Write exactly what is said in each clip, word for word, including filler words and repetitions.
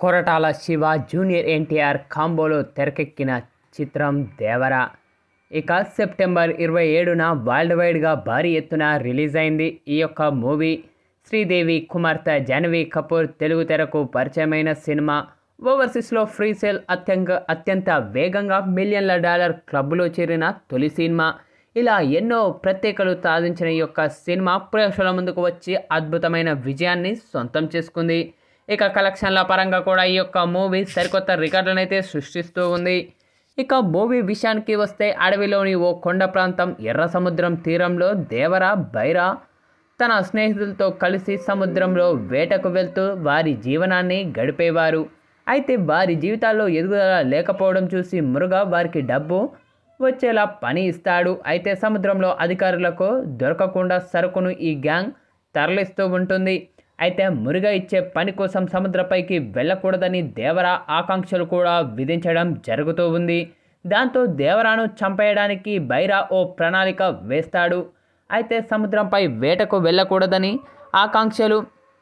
Koratala Siva junior NTR కాంబోలో తెరకెక్కిన చిత్రం దేవర ఇక సెప్టెంబర్ ఇరవై ఏడున వరల్డ్ వైడ్గా భారీ ఎత్తున రిలీజ్ అయింది. ఈ యొక్క మూవీ శ్రీదేవి కుమార్తె జాహ్నవి కపూర్ తెలుగు తెరకు పరిచయమైన సినిమా. ఓవర్సీస్లో ఫ్రీ సేల్ అత్యంత అత్యంత వేగంగా మిలియన్ల డాలర్ క్లబ్లో చేరిన తొలి సినిమా. ఇలా ఎన్నో ప్రత్యేకలు సాధించిన ఈ యొక్క సినిమా ప్రేక్షకుల ముందుకు వచ్చి అద్భుతమైన విజయాన్ని సొంతం చేసుకుంది. ఇక కలెక్షన్ల పరంగా కూడా ఈ యొక్క మూవీ సరికొత్త రికార్డులను అయితే సృష్టిస్తూ ఉంది. ఇక మూవీ విషయానికి వస్తే అడవిలోని ఓ కొండ ప్రాంతం ఎర్ర సముద్రం తీరంలో దేవర బైరా తన స్నేహితులతో కలిసి సముద్రంలో వేటకు వెళ్తూ వారి జీవనాన్ని గడిపేవారు. అయితే వారి జీవితాల్లో ఎదుగుదల లేకపోవడం చూసి మురుగ వారికి డబ్బు వచ్చేలా పని ఇస్తాడు. అయితే సముద్రంలో అధికారులకు దొరకకుండా సరుకును ఈ గ్యాంగ్ తరలిస్తూ ఉంటుంది. అయితే మురుగ ఇచ్చే పని కోసం సముద్రపైకి వెళ్ళకూడదని దేవర ఆకాంక్షలు కూడా విధించడం జరుగుతూ ఉంది. దాంతో దేవరాను చంపేయడానికి బైరా ఓ ప్రణాళిక వేస్తాడు. అయితే సముద్రంపై వేటకు వెళ్ళకూడదని ఆకాంక్షలు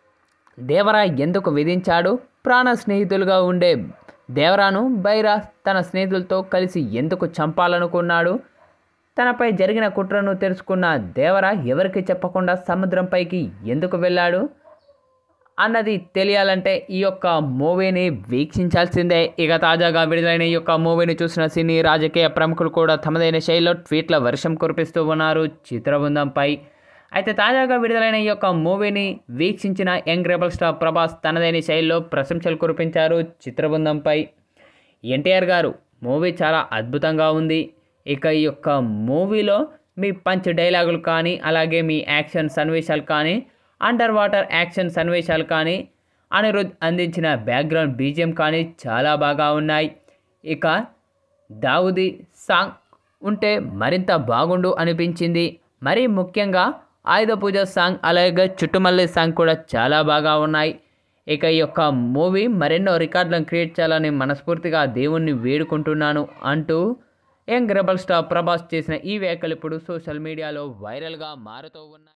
దేవర ఎందుకు విధించాడు? ప్రాణ స్నేహితులుగా ఉండే దేవరాను బైరా తన స్నేహితులతో కలిసి ఎందుకు చంపాలనుకున్నాడు? తనపై జరిగిన కుట్రను తెలుసుకున్న దేవర ఎవరికి చెప్పకుండా సముద్రంపైకి ఎందుకు వెళ్ళాడు అన్నది తెలియాలంటే ఈ యొక్క మూవీని వీక్షించాల్సిందే. ఇక తాజాగా విడుదలైన ఈ యొక్క మూవీని చూసిన సినీ రాజకీయ ప్రముఖులు కూడా తమదైన శైలిలో ట్వీట్ల వర్షం కురిపిస్తూ ఉన్నారు చిత్రబృందంపై. అయితే తాజాగా విడుదలైన ఈ యొక్క మూవీని వీక్షించిన యంగ్ రెబల్ స్టార్ ప్రభాస్ తనదైన శైలిలో ప్రశంసలు కురిపించారు చిత్రబృందంపై. ఎన్టీఆర్ గారు మూవీ చాలా అద్భుతంగా ఉంది. ఇక ఈ యొక్క మూవీలో మీ పంచ్ డైలాగులు కానీ అలాగే మీ యాక్షన్ సన్నివేశాలు కానీ అండర్ వాటర్ యాక్షన్ సన్నివేశాలు కానీ అనిరుద్ అందించిన బ్యాక్గ్రౌండ్ బీజిఎం కానీ చాలా బాగా ఉన్నాయి. ఇక దావుది సాంగ్ ఉంటే మరింత బాగుండు అనిపించింది. మరీ ముఖ్యంగా ఆయుధ పూజ సాంగ్ అలాగే చుట్టుమల్లి సాంగ్ కూడా చాలా బాగా ఉన్నాయి. ఇక ఈ యొక్క మూవీ మరెన్నో రికార్డులను క్రియేట్ చేయాలని మనస్ఫూర్తిగా దేవుణ్ణి వేడుకుంటున్నాను అంటూ యంగ్ రెబల్ స్టార్ ప్రభాస్ చేసిన ఈ వ్యాఖ్యలు ఇప్పుడు సోషల్ మీడియాలో వైరల్గా మారుతూ ఉన్నాయి.